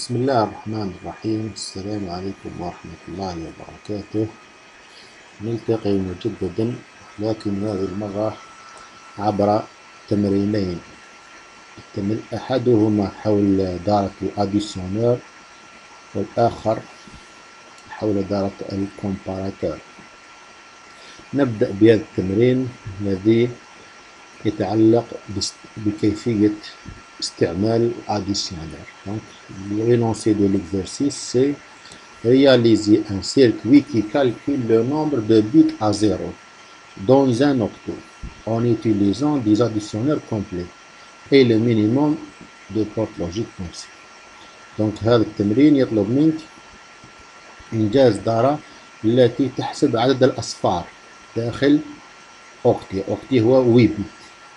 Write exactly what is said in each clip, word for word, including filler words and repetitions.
بسم الله الرحمن الرحيم. السلام عليكم ورحمة الله وبركاته. نلتقي مجددا، لكن هذه المرة عبر تمرينين. أحدهما حول دارة الأديسيونير، والآخر حول دارة الكومباراتور. نبدأ بهذا التمرين الذي يتعلق بكيفية استعمال الأديسيونير. Donc, l'énoncé de l'exercice, c'est réaliser un circuit qui calcule le nombre de bits à zéro dans un octet en utilisant des additionneurs complets et le minimum de portes logiques possible. Donc هذا التمرين يطلب منك إنجاز دارة التي تحسب عدد الأصفار داخل أوكتي. أوكتي هو وي بت.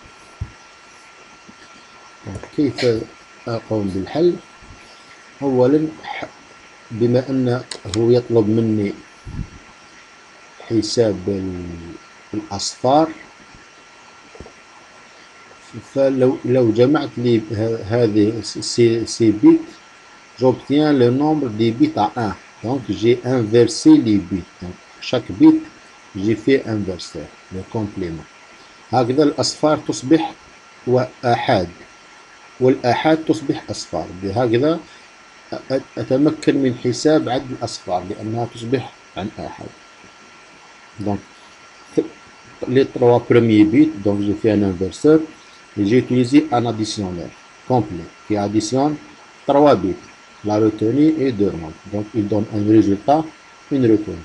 كيف أقوم بالحل؟ أولا، بما أنه يطلب مني حساب الأصفار، فلو لو جمعت لي هذه سي, سي بيت، j'obtiens le nombre des bits à un. Donc j'ai inversé les bits. Donc chaque bit j'ai fait inverser le complément. هكذا الأصفار تصبح وآحاد، والآحاد تصبح أصفار. بهكذا أتمكن من حساب عدد الأصفار لأنها تصبح عن آحاد. Donc les trois premiers bits, donc j'ai fait un inverseur et j'ai utilisé un additionneur complet qui additionne trois bits, la retenue et deux nombres. Donc il donne un résultat, une retenue.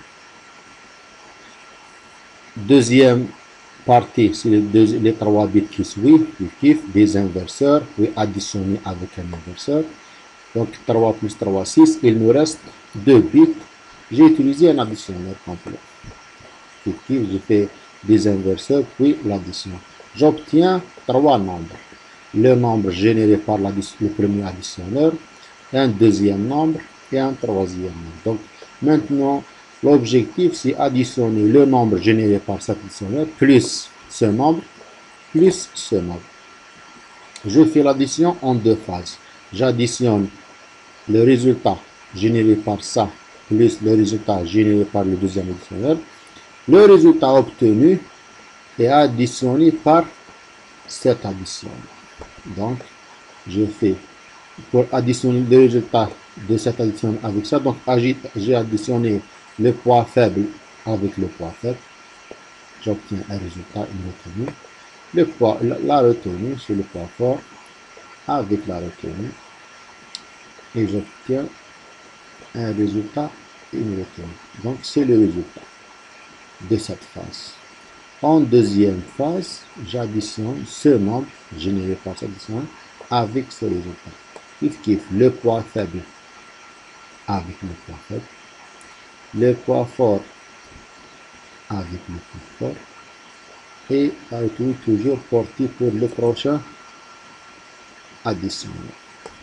Deuxième partie, c'est les, deux, les trois bits qui suivent, qui kiffent des inverseurs, oui, additionnés avec un inverseur. Donc trois plus trois, six, il nous reste deux bits. J'ai utilisé un additionneur complet. J'ai fait des inverseurs, puis l'addition. J'obtiens trois nombres. Le nombre généré par le premier additionneur, un deuxième nombre et un troisième nombre. Donc maintenant, l'objectif, c'est additionner le nombre généré par cet additionneur plus ce nombre, plus ce nombre. Je fais l'addition en deux phases. J'additionne le résultat généré par ça, plus le résultat généré par le deuxième additionneur. Le résultat obtenu est additionné par cette addition. Donc, je fais, pour additionner le résultat de cette addition avec ça, donc j'ai additionné le poids faible avec le poids faible. J'obtiens un résultat, une retenue. Le poids, la, la retenue, c'est le poids fort avec la retenue. Et j'obtiens un résultat, une retenue. Donc, c'est le résultat de cette phase. En deuxième phase, j'additionne ce nombre généré par cette addition avec ce résultat. Kiff kiff, le poids faible avec le poids faible, le poids fort avec le poids fort, et la retenue toujours portée pour le prochain additionneur.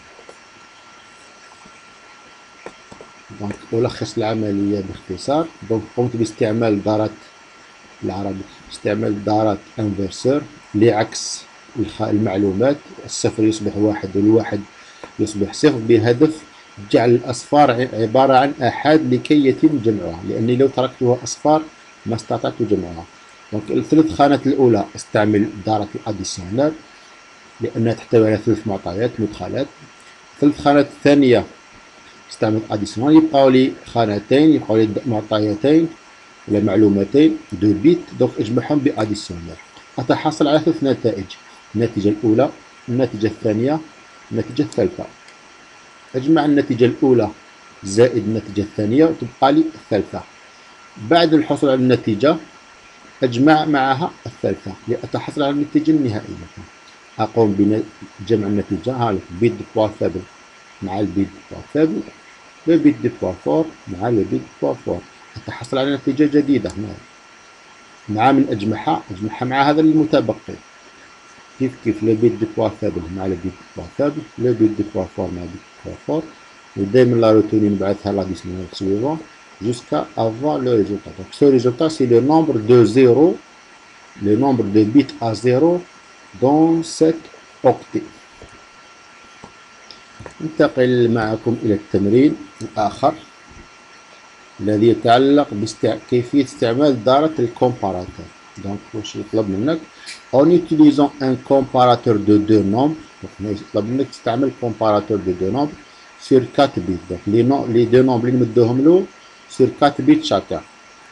دونك ألخص العملية باختصار. دونك قمت باستعمال دارات العربي، استعمال دارات انفرسور لعكس المعلومات، الصفر يصبح واحد والواحد يصبح صفر، بهدف جعل الأصفار عبارة عن آحاد لكي يتم جمعها، لأني لو تركتها أصفار ما استطعت جمعها. دونك الثلاث خانات الأولى استعمل دارة الأديسيونير لأنها تحتوي على ثلاث معطيات مدخلات. الثلاث خانات الثانية استعمل اديسيونال، يبقاو لي خانتين، يبقاو لي معطياتين ولا معلومتين دو بيت. دونك اجمعهم باديسيونير، اتحصل على ثلاث نتائج: النتيجة الأولى، النتيجة الثانية، النتيجة الثالثة. اجمع النتيجة الأولى زائد النتيجة الثانية وتبقى لي الثالثة. بعد الحصول على النتيجة اجمع معها الثالثة لأتحصل على النتيجة النهائية. أقوم بجمع النتيجة، ها لك بيت دو بوا فابل مع البيت دو بوا فابل، لو بيت دو بوا فور مع لو بيت دو بوا فور، أتحصل على نتيجة جديدة هنا. مع من أجمعها أجمعها مع هذا المتبقي. كيف كيف لو بيت دو بوا فابل مع لو بيت دو بوا فابل، لو بيت دو بوا فور مع بيت دو بوا فور، ودائما لا روتوني نبعثها لاديسيونير سويفون jusqu'à avoir le résultat. Donc ce résultat, c'est le nombre de zéro, le nombre de bits à zéro dans cet octet. ننتقل معكم إلى التمرين الآخر الذي يتعلق بكيفية استعمال دارة الكومباراتور. دونك واش يطلب منك en utilisant un comparateur de deux nombres. donc يطلب منك تستعمل comparateur de deux nombres sur quatre bits. donc les, no les deux nombres اللي نمدوهم له sur quatre bits chacun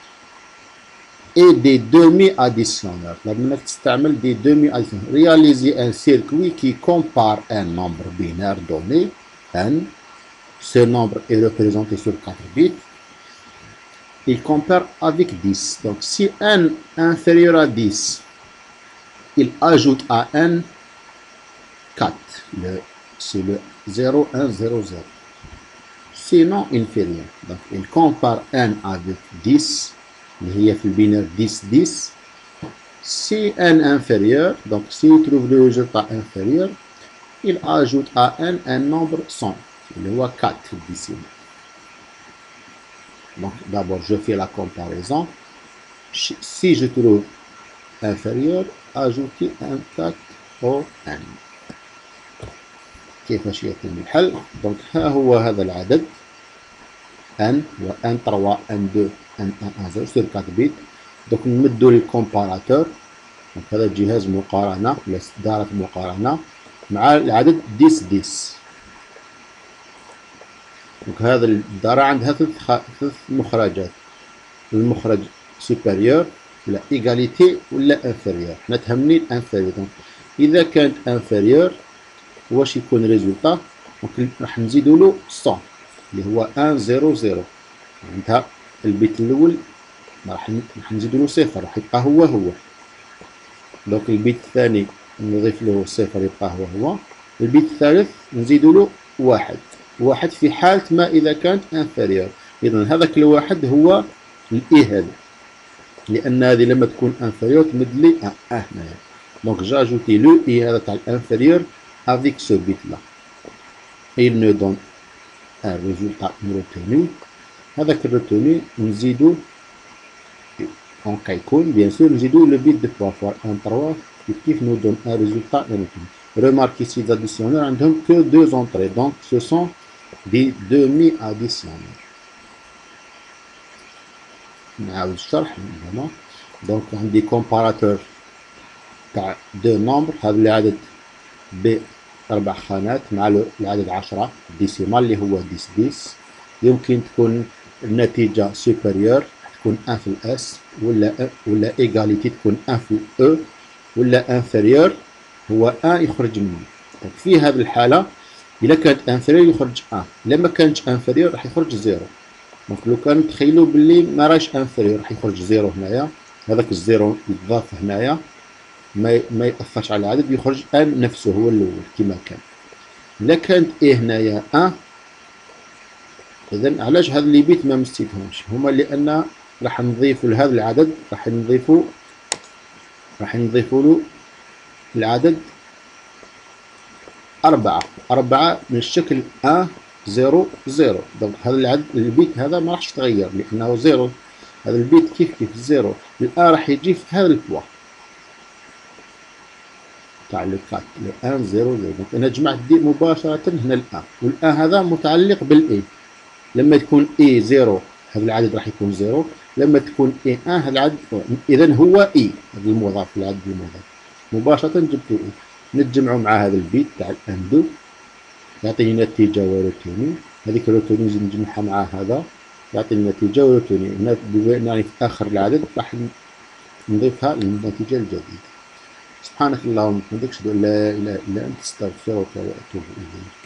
et des demi-additionneurs. يطلب منك تستعمل des demi-additionneurs. réaliser un circuit qui compare un nombre binaire donné n. ce nombre est représenté sur quatre bits. il compare avec dix. Donc si n inférieur à dix, il ajoute à n quatre. C'est le zéro, un, zéro, zéro. Sinon, il ne fait rien. Donc il compare n avec dix. Il y a le binaire dix, dix. Si n inférieur, donc s'il trouve le résultat inférieur, il ajoute à n un nombre cent. Il y a quatre décimales. Donc d'abord je fais la comparaison. Si je trouve inférieur, ajouter un quatre au n. كيفاش يتم الحل؟ دونك ها هو هذا العدد n و n ثلاثة n اثنين n واحد n صفر sur quatre bits. دونك نمدو للكومباراتور. دونك هذا جهاز مقارنة ولا دارة مقارنة مع العدد دix dix. دونك هذا الدارة عندها ثلاث مخرجات. المخرج سوبيريور ولا ايغاليتي ولا انفيريور. حنا تهمني الانفيريور. دونك اذا كانت انفيريور واش يكون ريزولتا؟ دونك راح نزيدو له مية اللي هو واحد صفر صفر. عندها البيت الاول راح راح نزيدو له صفر راح يبقى هو هو. دونك البيت الثاني نضيف له صفر يبقى هو هو. البيت الثالث نزيدو له واحد. واحد في حالة ما إذا كانت انفيريور. إذا هذاك الواحد هو الإي هذا. لأن هذه لما تكون انفيريور تمد لي أ هنايا. دونك جاجوتي لو إي هذا تاع الانفيريور افيك سو بيت لا. il nous donne un résultat retenu. هذاك الريتوني نزيدو en كيكون بيان سور نزيدو لو بيت دو trois fois un trois كيف nous donne un résultat retenu. Remarquez ici les additionneurs عندهم que deux entrées. Donc ce sont des demi-additionneurs. نعاود الشرح هنا. دونك عندي كومباراتور تاع دو نومبر. هذا العدد بأربع خانات مع العدد عشرة ديسيمال اللي هو ديس ديس. يمكن تكون النتيجة سوبيريور تكون واحد في الاس ولا ولا ايغاليتي تكون واحد في او ولا انفيريور هو واحد يخرج منه. في هذه الحالة إذا كانت انفيريور يخرج واحد. إذا ما كانتش انفيريور راح يخرج زيرو. دونك لو كان تخيلوا باللي ما راهش انفيريور راح يخرج زيرو هنايا. هذاك الزيرو يتضاف هنايا ما ما يأثرش على العدد يخرج ان نفسه هو الاول كما كان. إذا كانت اي هنايا واحد إذا علاش هاد لي بيت ما مستيتهمش؟ هما لأن راح نضيفو لهذا العدد راح نضيفو راح نضيفو له العدد أربعة. أربعة من الشكل واحد صفر صفر. دونك هذا العدد البيت هذا ما راحش يتغير لأنه زيرو. هذا البيت كيف كيف زيرو. الآن راح يجي في هذا البوا تاع لو كات لو واحد صفر صفر. دونك أنا جمعت دي مباشرة هنا الآن. والآن هذا متعلق بالإي. لما تكون إي زيرو هذا العدد راح يكون زيرو. لما تكون إي واحد هذا العدد إذا هو إي هذا المضاف العدد المضاف مباشرة جبتو إي. نتجمعوا مع هذا البيت تاع الأندو يعطيني نتيجة وروتوني. هذيك الروتوني نزيد نجمعها مع هذا يعطيني نتيجة وروتوني. هنا يعني في آخر العدد راح نضيفها للنتيجة الجديدة. سبحانك اللهم وبحمدك أشهد أن لا إله إلا أنت أستغفرك وأتوب إليك.